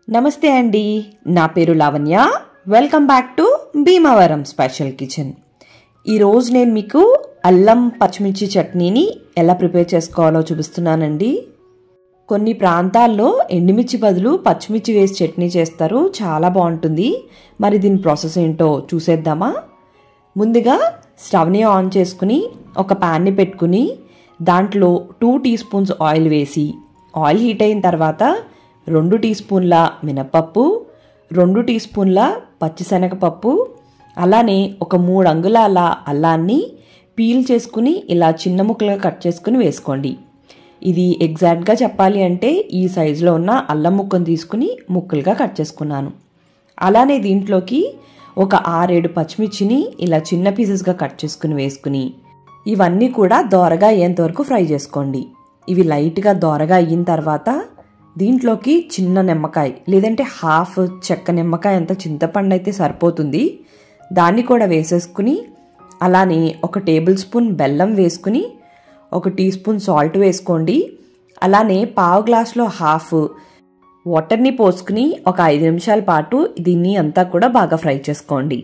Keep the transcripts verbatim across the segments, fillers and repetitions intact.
నమస్తే అండి, నా పేరు Lavanya. Welcome back to Bhimavaram special kitchen. ఈరోజు నేను మీకు అల్లం పచ్చిమిర్చి చట్నీని ఎలా ప్రిపేర్ చేసుకోవాలో చూపిస్తున్నానండి. కొన్ని ప్రాంతాల్లో ఎండుమిర్చి బదులు పచ్చిమిర్చి వేసి చట్నీ చేస్తారు, చాలా బాగుంటుంది. మరి దీని ప్రాసెస్ ఏంటో చూసేద్దామా? ముందుగా స్టవ్ని ఆన్ చేసుకుని ఒక ప్యాన్ని పెట్టుకుని దాంట్లో టూ టీ స్పూన్స్ ఆయిల్ వేసి, ఆయిల్ హీట్ అయిన తర్వాత రెండు టీ స్పూన్ల మినపప్పు, రెండు టీ స్పూన్ల పచ్చిశనగపప్పు, అలానే ఒక మూడు అంగుళాల అల్లాన్ని పీల్ చేసుకుని ఇలా చిన్న ముక్కలుగా కట్ చేసుకుని వేసుకోండి. ఇది ఎగ్జాక్ట్గా చెప్పాలి అంటే ఈ సైజులో ఉన్న అల్లం ముక్కను తీసుకుని ముక్కలుగా కట్ చేసుకున్నాను. అలానే దీంట్లోకి ఒక ఆరేడు పచ్చిమిర్చిని ఇలా చిన్న పీసెస్గా కట్ చేసుకుని వేసుకుని ఇవన్నీ కూడా దోరగా అయ్యేంత వరకు ఫ్రై చేసుకోండి. ఇవి లైట్గా దోరగా అయిన తర్వాత దీంట్లోకి చిన్న నిమ్మకాయ లేదంటే హాఫ్ చెక్క నిమ్మకాయ అంత చింతపండు అయితే సరిపోతుంది, దాన్ని కూడా వేసేసుకుని అలానే ఒక టేబుల్ స్పూన్ బెల్లం వేసుకుని ఒక టీ స్పూన్ సాల్ట్ వేసుకోండి. అలానే పావు గ్లాస్లో హాఫ్ వాటర్ని పోసుకుని ఒక ఐదు నిమిషాల పాటు దీన్ని అంతా కూడా బాగా ఫ్రై చేసుకోండి.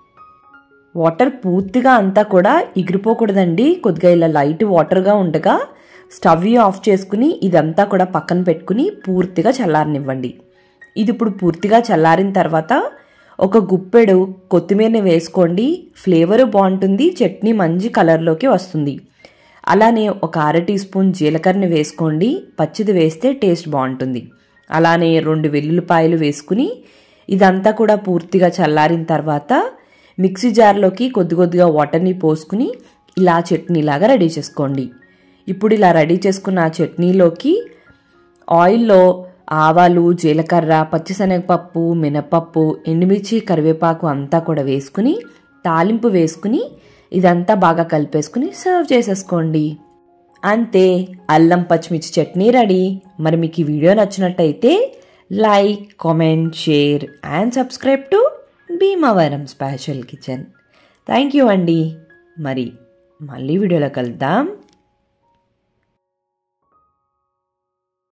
వాటర్ పూర్తిగా అంతా కూడా ఎగిరిపోకూడదండి, కొద్దిగా ఇలా లైట్ వాటర్గా ఉండగా స్టవ్ ఆఫ్ చేసుకుని ఇదంతా కూడా పక్కన పెట్టుకుని పూర్తిగా చల్లారనివ్వండి. ఇది ఇప్పుడు పూర్తిగా చల్లారిన తర్వాత ఒక గుప్పెడు కొత్తిమీరని వేసుకోండి, ఫ్లేవరు బాగుంటుంది, చట్నీ మంచి కలర్లోకి వస్తుంది. అలానే ఒక అర టీ స్పూన్ జీలకర్రని వేసుకోండి, పచ్చిది వేస్తే టేస్ట్ బాగుంటుంది. అలానే రెండు వెల్లుల్లిపాయలు వేసుకుని ఇదంతా కూడా పూర్తిగా చల్లారిన తర్వాత మిక్సీ జార్లోకి కొద్ది కొద్దిగా వాటర్ని పోసుకుని ఇలా చట్నీలాగా రెడీ చేసుకోండి. ఇప్పుడు ఇలా రెడీ చేసుకున్న ఆ చట్నీలోకి ఆయిల్లో ఆవాలు, జీలకర్ర, పచ్చిశనగపప్పు, మినపప్పు, ఎండుమిర్చి, కరివేపాకు అంతా కూడా వేసుకుని తాలింపు వేసుకుని ఇదంతా బాగా కలిపేసుకుని సర్వ్ చేసేసుకోండి. అంతే, అల్లం పచ్చిమిర్చి చట్నీ రెడీ. మరి మీకు ఈ వీడియో నచ్చినట్టయితే like, comment, share and subscribe to Bhimavaram special kitchen. Thank you అండి. మరి మళ్ళీ వీడియోలో కలుద్దాం.